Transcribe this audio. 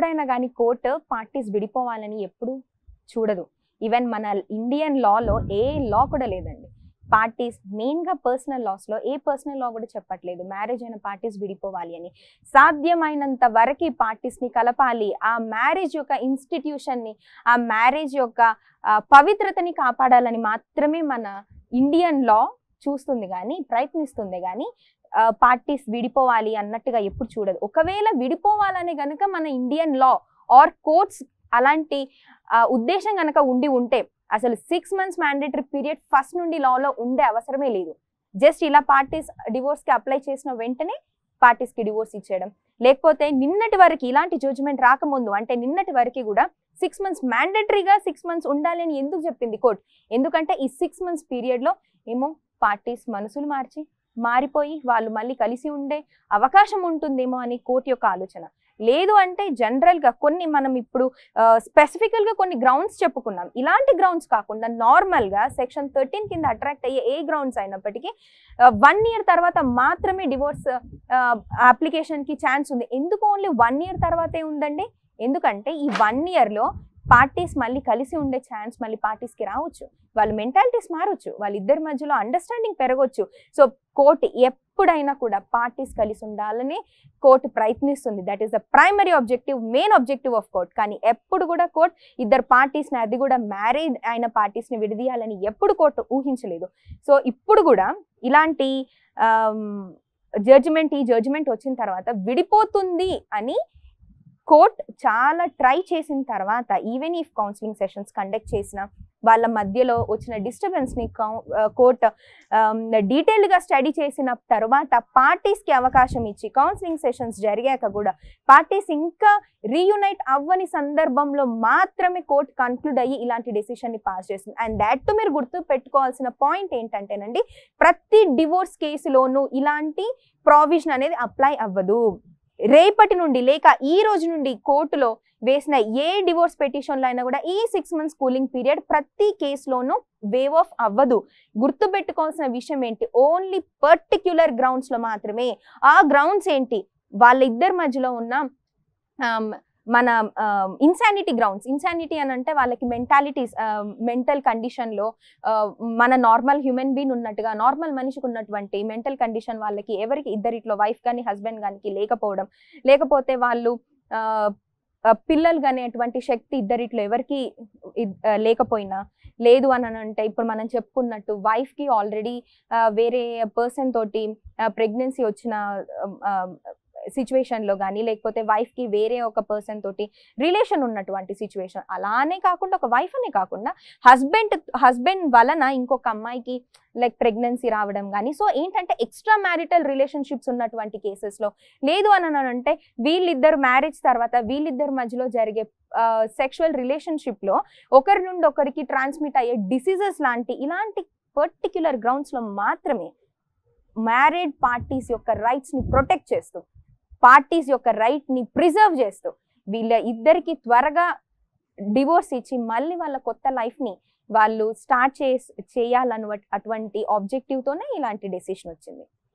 ఎప్పుడైనా కానీ court parties విడిపోవాలని ఎప్పుడు చూడదు. ఈవెన్ మన ఇండియన్ లాలో ఏ లా కూడా లేదండి. పార్టీస్ మెయిన్గా పర్సనల్ లాస్లో ఏ పర్సనల్ లా కూడా చెప్పట్లేదు మ్యారేజ్ అయిన పార్టీస్ విడిపోవాలి అని. సాధ్యమైనంత వరకు పార్టీస్ని కలపాలి, ఆ మ్యారేజ్ యొక్క ఇన్స్టిట్యూషన్ని, ఆ మ్యారేజ్ యొక్క పవిత్రతని కాపాడాలని మాత్రమే మన ఇండియన్ లా చూస్తుంది కానీ ప్రయత్నిస్తుంది కానీ పార్టీస్ విడిపోవాలి అన్నట్టుగా ఎప్పుడు చూడదు. ఒకవేళ విడిపోవాలనే గనక మన ఇండియన్ లా ఆర్ కోర్ట్స్ అలాంటి ఉద్దేశం కనుక ఉంటే అసలు 6 months మ్యాండేటరీ పీరియడ్ ఫస్ట్ నుండి లాలో ఉండే అవసరమే లేదు. జస్ట్ ఇలా పార్టీస్ డివోర్స్కి అప్లై చేసిన వెంటనే పార్టీస్కి డివోర్స్ ఇచ్చేయడం. లేకపోతే నిన్నటి వరకు ఇలాంటి జడ్జిమెంట్ రాకముందు అంటే నిన్నటి వరకు కూడా 6 months మ్యాండేటరీగా 6 months ఉండాలి అని ఎందుకు చెప్పింది కోర్టు? ఎందుకంటే ఈ 6 months పీరియడ్లో ఏమో పార్టీస్ మనసులు మారిపోయి వాళ్ళు మళ్ళీ కలిసి ఉండే అవకాశం ఉంటుందేమో అని కోర్టు యొక్క ఆలోచన. లేదు అంటే జనరల్గా కొన్ని మనం ఇప్పుడు స్పెసిఫికల్గా కొన్ని గ్రౌండ్స్ చెప్పుకున్నాం. ఇలాంటి గ్రౌండ్స్ కాకుండా నార్మల్గా సెక్షన్ 13 కింద అట్రాక్ట్ అయ్యే ఏ గ్రౌండ్స్ అయినప్పటికీ 1 year తర్వాత మాత్రమే డివోర్స్ అప్లికేషన్కి ఛాన్స్ ఉంది. ఎందుకు ఓన్లీ 1 year తర్వాతే ఉందండి? ఎందుకంటే ఈ 1 yearలో పార్టీస్ మళ్ళీ కలిసి ఉండే ఛాన్స్ మళ్ళీ పార్టీస్కి రావచ్చు, వాళ్ళ మెంటాలిటీస్ మారవచ్చు, వాళ్ళిద్దరి మధ్యలో అండర్స్టాండింగ్ పెరగవచ్చు. సో కోర్టు ఎప్పుడైనా కూడా పార్టీస్ కలిసి ఉండాలని కోర్టు ప్రయత్నిస్తుంది. That is the primary objective, main objective of court. కానీ ఎప్పుడు కూడా కోర్టు ఇద్దరు పార్టీస్ని, అది కూడా మ్యారేజ్ అయిన పార్టీస్ని విడదీయాలని ఎప్పుడు కోర్టు ఊహించలేదు. సో ఇప్పుడు కూడా ఇలాంటి జడ్జిమెంట్ వచ్చిన తర్వాత విడిపోతుంది అని కోర్ట్ చాలా ట్రై చేసిన తర్వాత even if counselling sessions conduct చేసిన వాళ్ళ మధ్యలో వచ్చిన డిస్టర్బెన్స్ని కోర్ట్ డీటెయిల్గా స్టడీ చేసిన తర్వాత పార్టీస్కి అవకాశం ఇచ్చి కౌన్సిలింగ్ సెషన్స్ జరిగాక కూడా పార్టీస్ ఇంకా రీయునైట్ అవ్వని సందర్భంలో మాత్రమే కోర్ట్ కన్క్లూడ్ అయ్యి ఇలాంటి డెసిషన్ని పాస్ చేస్తుంది. అండ్ దాట్ మీరు గుర్తు పెట్టుకోవాల్సిన పాయింట్ ఏంటంటేనండి, ప్రతి డివోర్స్ కేసులోనూ ఇలాంటి ప్రావిజన్ అనేది అప్లై అవ్వదు. రేపటి నుండి లేక ఈ రోజు నుండి కోర్టులో వేసిన ఏ డివోర్స్ పిటిషన్లో అయినా కూడా ఈ 6 months కూలింగ్ పీరియడ్ ప్రతి కేసులోనూ వేవ్ ఆఫ్ అవ్వదు. గుర్తుపెట్టుకోవాల్సిన విషయం ఏంటి, ఓన్లీ పర్టిక్యులర్ గ్రౌండ్స్లో మాత్రమే. ఆ గ్రౌండ్స్ ఏంటి? వాళ్ళిద్దరి మధ్యలో ఉన్న మన ఇన్సానిటీ గ్రౌండ్స్. ఇన్సానిటీ అని అంటే వాళ్ళకి మెంటల్ కండిషన్లో మన నార్మల్ హ్యూమన్ బీయింగ్ ఉన్నట్టుగా నార్మల్ మనిషికి ఉన్నటువంటి మెంటల్ కండిషన్ వాళ్ళకి ఎవరికి ఇద్దరిట్లో వైఫ్ కానీ హస్బెండ్ కానీ లేకపోవడం, లేకపోతే వాళ్ళు పిల్లలు అనేటువంటి శక్తి ఇద్దరిట్లో ఎవరికి లేకపోయినా, లేదు అని అంటే ఇప్పుడు మనం చెప్పుకున్నట్టు వైఫ్కి ఆల్రెడీ వేరే పర్సన్ తోటి ప్రెగ్నెన్సీ వచ్చిన సిచ్యువేషన్లో కానీ, లేకపోతే వైఫ్కి వేరే ఒక పర్సన్ తోటి రిలేషన్ ఉన్నటువంటి సిచ్యువేషన్, అలానే కాకుండా ఒక వైఫ్ అనే కాకుండా హస్బెండ్ వలన ఇంకొక అమ్మాయికి లైక్ ప్రెగ్నెన్సీ రావడం కానీ, సో ఏంటంటే ఎక్స్ట్రా మ్యారిటల్ రిలేషన్షిప్స్ ఉన్నటువంటి కేసెస్లో, లేదు అని అంటే వీళ్ళిద్దరు మ్యారేజ్ తర్వాత వీళ్ళిద్దరి మధ్యలో జరిగే సెక్షువల్ రిలేషన్షిప్లో ఒకరి నుండి ఒకరికి ట్రాన్స్మిట్ అయ్యే డిసీజెస్ ఇలాంటి పర్టిక్యులర్ గ్రౌండ్స్లో మాత్రమే మ్యారీడ్ పార్టీస్ యొక్క రైట్స్ని ప్రొటెక్ట్ చేస్తూ, పార్టీస్ యొక్క రైట్ని ప్రిజర్వ్ చేస్తూ వీళ్ళ ఇద్దరికి త్వరగా డివోర్స్ ఇచ్చి మళ్ళీ వాళ్ళ కొత్త లైఫ్ని వాళ్ళు స్టార్ట్ చేయాలన్న అటువంటి ఆబ్జెక్టివ్తోనే ఇలాంటి డెసిషన్ వచ్చింది.